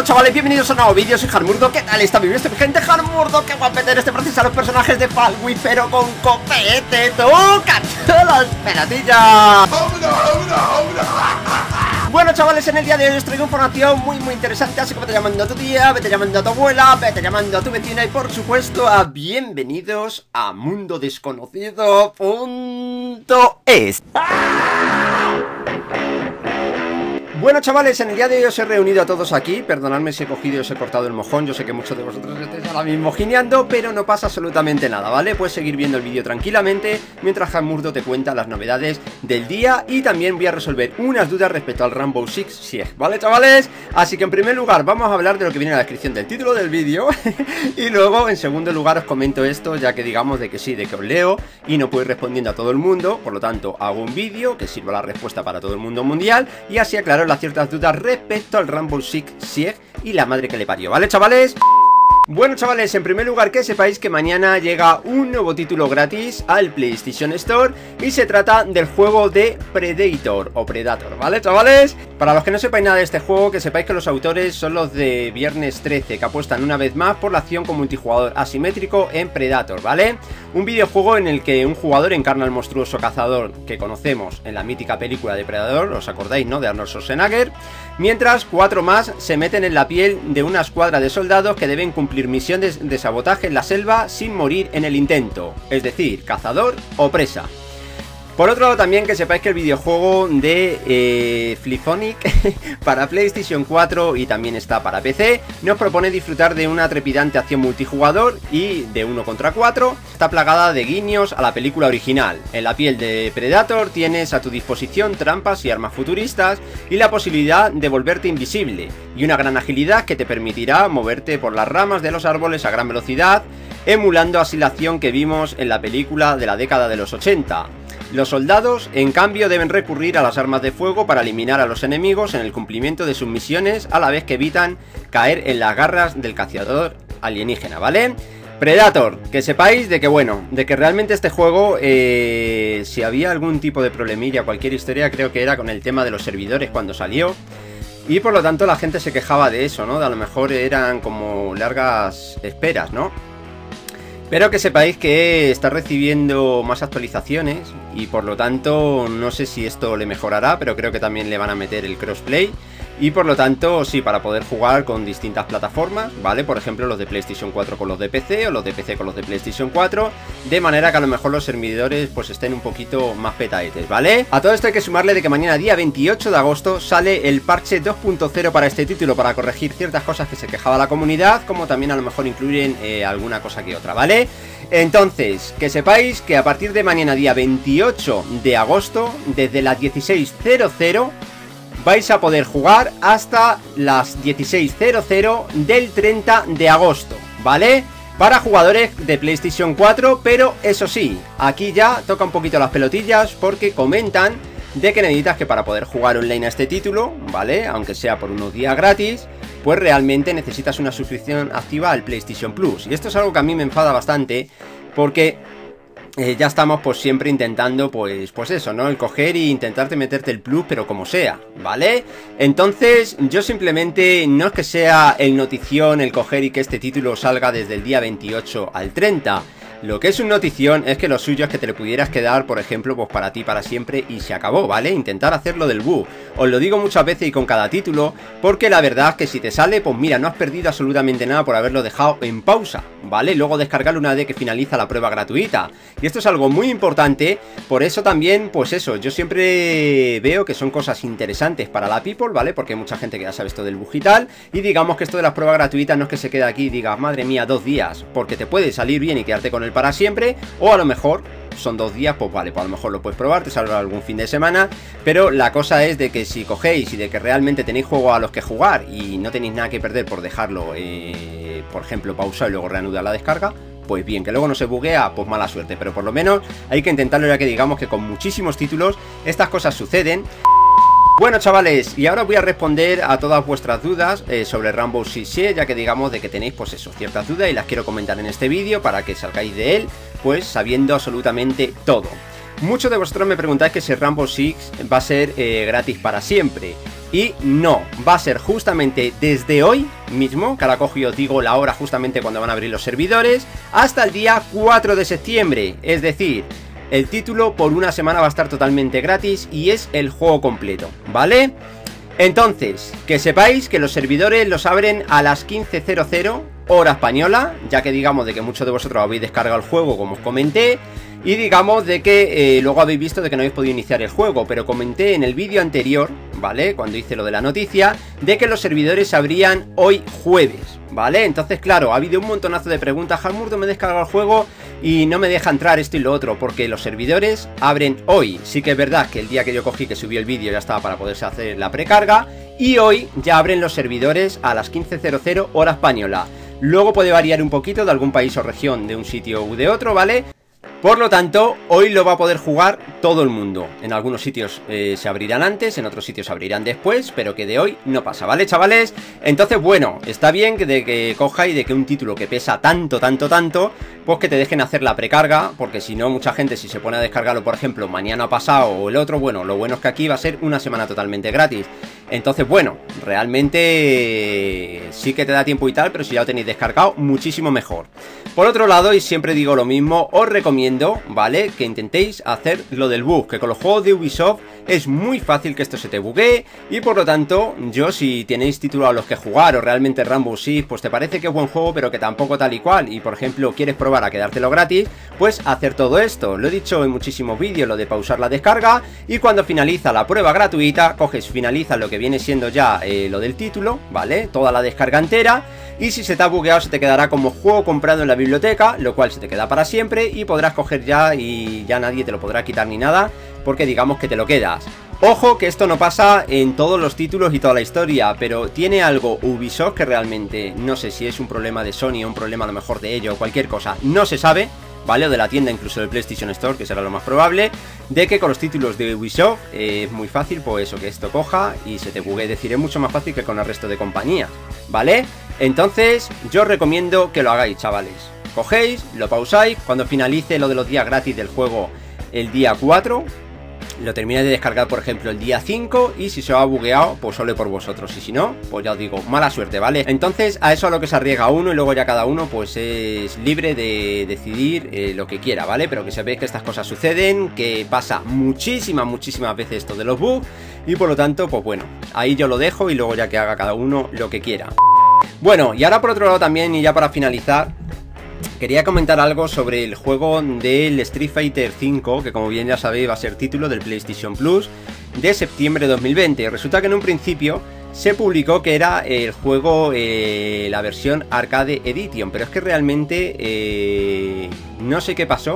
Bueno, chavales, bienvenidos a un nuevo vídeo. Soy Jarmurdo. ¿Qué tal está mi gente? Jarmurdo, qué guapete en este proceso a los personajes de Palwi, pero con copete. ¡Toca las pelotillas! Bueno, chavales, en el día de hoy os traigo información muy interesante. Así que vete llamando a tu tía, vete llamando a tu abuela, vete llamando a tu vecina y por supuesto a bienvenidos a mundodesconocido.es. Bueno, chavales, en el día de hoy os he reunido a todos aquí. Perdonadme si he cogido y os he cortado el mojón. Yo sé que muchos de vosotros estáis ahora mismo gineando, pero no pasa absolutamente nada, ¿vale? Puedes seguir viendo el vídeo tranquilamente mientras Jarmurdo te cuenta las novedades del día. Y también voy a resolver unas dudas respecto al Rainbow Six Siege, ¿vale, chavales? Así que en primer lugar vamos a hablar de lo que viene en la descripción del título del vídeo. Y luego, en segundo lugar, os comento esto, ya que digamos de que sí, de que os leo y no puedo ir respondiendo a todo el mundo. Por lo tanto, hago un vídeo que sirva la respuesta para todo el mundo mundial y así aclaro ciertas dudas respecto al Rainbow Six Siege y la madre que le parió, ¿vale, chavales? Bueno, chavales, en primer lugar que sepáis que mañana llega un nuevo título gratis al PlayStation Store y se trata del juego de Predator o Predator, ¿vale, chavales? Para los que no sepáis nada de este juego, que sepáis que los autores son los de Viernes 13, que apuestan una vez más por la acción con multijugador asimétrico en Predator, ¿vale? Un videojuego en el que un jugador encarna al monstruoso cazador que conocemos en la mítica película de Predator, ¿os acordáis, no?, de Arnold Schwarzenegger, mientras 4 más se meten en la piel de una escuadra de soldados que deben cumplir misiones de sabotaje en la selva sin morir en el intento, es decir, cazador o presa. Por otro lado también que sepáis que el videojuego de Fliphonic para PlayStation 4 y también está para PC nos propone disfrutar de una trepidante acción multijugador y de 1 contra 4. Está plagada de guiños a la película original. En la piel de Predator tienes a tu disposición trampas y armas futuristas y la posibilidad de volverte invisible y una gran agilidad que te permitirá moverte por las ramas de los árboles a gran velocidad, emulando así la acción que vimos en la película de la década de los 80. Los soldados, en cambio, deben recurrir a las armas de fuego para eliminar a los enemigos en el cumplimiento de sus misiones, a la vez que evitan caer en las garras del cazador alienígena, ¿vale? Predator, que sepáis de que, bueno, de que realmente este juego, si había algún tipo de problemilla, cualquier historia, creo que era con el tema de los servidores cuando salió. Y por lo tanto la gente se quejaba de eso, ¿no? De a lo mejor eran como largas esperas, ¿no? Pero que sepáis que está recibiendo más actualizaciones y por lo tanto no sé si esto le mejorará, pero creo que también le van a meter el crossplay. Y por lo tanto, sí, para poder jugar con distintas plataformas, ¿vale? Por ejemplo, los de PlayStation 4 con los de PC o los de PC con los de PlayStation 4, de manera que a lo mejor los servidores pues estén un poquito más petaetes, ¿vale? A todo esto hay que sumarle de que mañana, día 28 de agosto, sale el parche 2.0 para este título, para corregir ciertas cosas que se quejaba la comunidad, como también a lo mejor incluyen alguna cosa que otra, ¿vale? Entonces, que sepáis que a partir de mañana, día 28 de agosto, desde las 16:00, vais a poder jugar hasta las 16:00 del 30 de agosto, ¿vale? Para jugadores de PlayStation 4, pero eso sí, aquí ya toca un poquito las pelotillas porque comentan de que necesitas que para poder jugar online a este título, ¿vale? Aunque sea por unos días gratis, pues realmente necesitas una suscripción activa al PlayStation Plus. Y esto es algo que a mí me enfada bastante porque ya estamos pues siempre intentando pues eso, ¿no? El coger e intentarte meterte el plus, pero como sea, ¿vale? Entonces yo simplemente no es que sea el notición el coger y que este título salga desde el día 28 al 30. Lo que es un notición es que lo suyo es que te le pudieras quedar, por ejemplo, pues para ti, para siempre y se acabó, ¿vale? Intentar hacerlo del bug. Os lo digo muchas veces y con cada título, porque la verdad es que si te sale, pues mira, no has perdido absolutamente nada por haberlo dejado en pausa, ¿vale? Luego descargarlo una vez que finaliza la prueba gratuita. Y esto es algo muy importante, por eso también, pues eso, yo siempre veo que son cosas interesantes para la people, ¿vale? Porque hay mucha gente que ya sabe esto del bug y tal, y digamos que esto de las pruebas gratuitas no es que se quede aquí y digas, madre mía, 2 días, porque te puede salir bien y quedarte con el para siempre, o a lo mejor son 2 días, pues vale, pues a lo mejor lo puedes probar, te saldrá algún fin de semana, pero la cosa es de que si cogéis y de que realmente tenéis juegos a los que jugar y no tenéis nada que perder por dejarlo, por ejemplo, pausado y luego reanudar la descarga, pues bien, que luego no se buguea, pues mala suerte, pero por lo menos hay que intentarlo, ya que digamos que con muchísimos títulos estas cosas suceden. Bueno, chavales, y ahora voy a responder a todas vuestras dudas sobre Rainbow Six Siege, ya que digamos de que tenéis pues eso, ciertas dudas y las quiero comentar en este vídeo para que salgáis de él pues sabiendo absolutamente todo. Muchos de vosotros me preguntáis que si Rainbow Six va a ser gratis para siempre. Y no, va a ser justamente desde hoy mismo, que ahora cojo y os digo la hora justamente cuando van a abrir los servidores, hasta el día 4 de septiembre. Es decir, el título por una semana va a estar totalmente gratis y es el juego completo, ¿vale? Entonces, que sepáis que los servidores los abren a las 15:00 hora española, ya que digamos de que muchos de vosotros habéis descargado el juego como os comenté. Y digamos de que luego habéis visto de que no habéis podido iniciar el juego, pero comenté en el vídeo anterior, ¿vale? Cuando hice lo de la noticia, de que los servidores se abrían hoy jueves, ¿vale? Entonces, claro, ha habido un montonazo de preguntas. Halmurdo, me he descargado el juego y no me deja entrar esto y lo otro, porque los servidores abren hoy. Sí que es verdad que el día que yo cogí, que subió el vídeo, ya estaba para poderse hacer la precarga. Y hoy ya abren los servidores a las 15:00 hora española. Luego puede variar un poquito de algún país o región, de un sitio u de otro, ¿vale? Por lo tanto, hoy lo va a poder jugar todo el mundo. En algunos sitios se abrirán antes, en otros sitios se abrirán después, pero que de hoy no pasa, ¿vale, chavales? Entonces, bueno, está bien de que coja y de que un título que pesa tanto, pues que te dejen hacer la precarga, porque si no, mucha gente si se pone a descargarlo, por ejemplo, mañana pasado o el otro, bueno, lo bueno es que aquí va a ser una semana totalmente gratis. Entonces, bueno, realmente sí que te da tiempo y tal, pero si ya lo tenéis descargado, muchísimo mejor. Por otro lado, y siempre digo lo mismo, os recomiendo, ¿vale?, que intentéis hacer lo del bug, que con los juegos de Ubisoft es muy fácil que esto se te buguee, y por lo tanto, yo si tenéis títulos a los que jugar, o realmente Rainbow Six, pues te parece que es buen juego, pero que tampoco tal y cual, y por ejemplo, quieres probar a quedártelo gratis, pues hacer todo esto. Lo he dicho en muchísimos vídeos, lo de pausar la descarga, y cuando finaliza la prueba gratuita, coges, finalizas lo que viene siendo ya lo del título, ¿vale?, toda la descarga entera, y si se te ha bugueado se te quedará como juego comprado en la biblioteca, lo cual se te queda para siempre y podrás coger ya y ya nadie te lo podrá quitar ni nada, porque digamos que te lo quedas. Ojo que esto no pasa en todos los títulos y toda la historia, pero tiene algo Ubisoft que realmente no sé si es un problema de Sony o un problema a lo mejor de ello o cualquier cosa, no se sabe, ¿vale? O de la tienda, incluso del PlayStation Store, que será lo más probable, de que con los títulos de Ubisoft es muy fácil, pues eso, que esto coja y se te bugue, es decir, es mucho más fácil que con el resto de compañías, ¿vale? Entonces, yo os recomiendo que lo hagáis, chavales. Cogéis, lo pausáis, cuando finalice lo de los días gratis del juego el día 4, lo termináis de descargar, por ejemplo, el día 5, y si se os ha bugueado, pues solo por vosotros, y si no, pues ya os digo, mala suerte, ¿vale? Entonces, a eso a lo que se arriesga uno, y luego ya cada uno, pues es libre de decidir lo que quiera, ¿vale? Pero que sepáis que estas cosas suceden, que pasa muchísimas veces esto de los bugs, y por lo tanto, pues bueno, ahí yo lo dejo, y luego ya que haga cada uno lo que quiera. Bueno, y ahora por otro lado también, y ya para finalizar, quería comentar algo sobre el juego del Street Fighter V, que como bien ya sabéis va a ser título del PlayStation Plus de septiembre de 2020. Resulta que en un principio se publicó que era el juego, la versión Arcade Edition, pero es que realmente no sé qué pasó,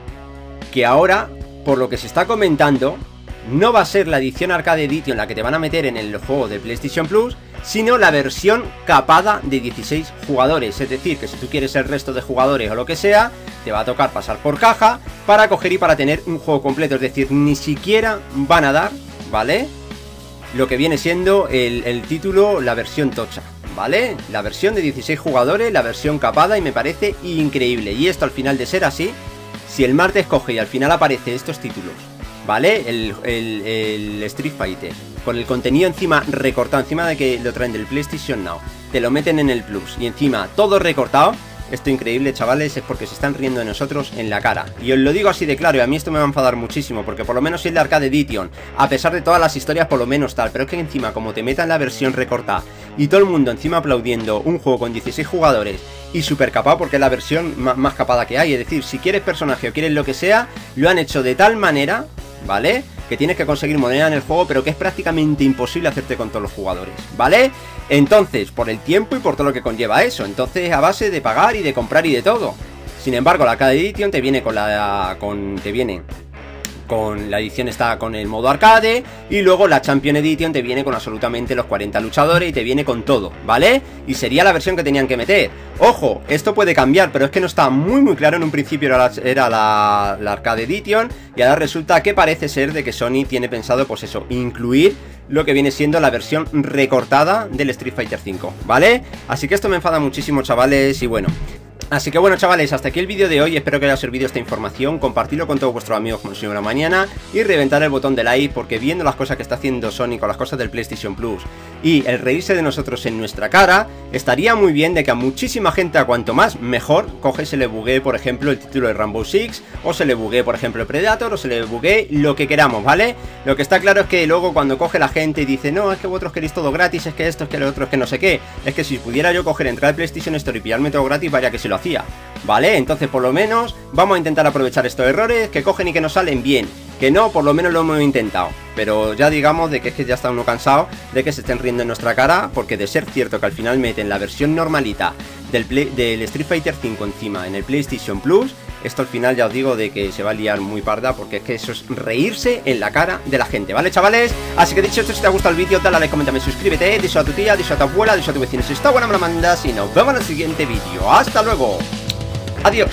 que ahora, por lo que se está comentando, no va a ser la edición Arcade Edition la que te van a meter en el juego de PlayStation Plus, sino la versión capada de 16 jugadores. Es decir, que si tú quieres el resto de jugadores o lo que sea, te va a tocar pasar por caja para coger y para tener un juego completo. Es decir, ni siquiera van a dar, ¿vale?, lo que viene siendo el título, la versión tocha, ¿vale? La versión de 16 jugadores, la versión capada, y me parece increíble. Y esto al final de ser así, si el martes coge y al final aparece estos títulos, ¿vale? El Street Fighter, con el contenido encima recortado, encima de que lo traen del PlayStation Now, te lo meten en el Plus, y encima todo recortado, esto increíble, chavales, es porque se están riendo de nosotros en la cara. Y os lo digo así de claro, y a mí esto me va a enfadar muchísimo, porque por lo menos si es de Arcade Edition, a pesar de todas las historias, por lo menos tal, pero es que encima como te metan la versión recortada, y todo el mundo encima aplaudiendo un juego con 16 jugadores, y super capado, porque es la versión más capada que hay, es decir, si quieres personaje o quieres lo que sea, lo han hecho de tal manera, ¿vale?, que tienes que conseguir moneda en el juego, pero que es prácticamente imposible hacerte con todos los jugadores, ¿vale? Entonces, por el tiempo y por todo lo que conlleva eso, entonces a base de pagar y de comprar y de todo. Sin embargo, la Arcade Edition te viene con la edición, está con el modo arcade, y luego la Champion Edition te viene con absolutamente los 40 luchadores y te viene con todo, ¿vale? Y sería la versión que tenían que meter. Ojo, esto puede cambiar, pero es que no está muy claro. En un principio era la Arcade Edition, y ahora resulta que parece ser de que Sony tiene pensado, pues eso, incluir lo que viene siendo la versión recortada del Street Fighter V, ¿vale? Así que esto me enfada muchísimo, chavales, y bueno, Así que bueno, chavales, hasta aquí el vídeo de hoy. Espero que haya servido esta información. Compartidlo con todos vuestros amigos como si fuera mañana. Y reventar el botón de like, porque viendo las cosas que está haciendo Sony con las cosas del PlayStation Plus y el reírse de nosotros en nuestra cara, estaría muy bien de que a muchísima gente, a cuanto más mejor, coge y se le buguee, por ejemplo, el título de Rainbow Six, o se le buguee, por ejemplo, el Predator, o se le buguee lo que queramos, ¿vale? Lo que está claro es que luego cuando coge la gente y dice, no, es que vosotros queréis todo gratis, es que esto, es que lo otro, es que no sé qué, es que si pudiera yo coger, entrar al PlayStation Store y pillarme todo gratis, vaya que se lo hacía, ¿vale? Entonces por lo menos vamos a intentar aprovechar estos errores que cogen y que nos salen bien. Que no, por lo menos lo hemos intentado. Pero ya digamos de que es que ya está uno cansado de que se estén riendo en nuestra cara, porque de ser cierto que al final meten la versión normalita del Street Fighter 5 encima en el PlayStation Plus, esto al final ya os digo de que se va a liar muy parda, porque es que eso es reírse en la cara de la gente, ¿vale, chavales? Así que dicho esto, si te ha gustado el vídeo, dale a like, coméntame, suscríbete, díselo a tu tía, díselo a tu abuela, díselo a tu vecino si está buena me la mandas, y nos vemos en el siguiente vídeo. ¡Hasta luego! ¡Adiós!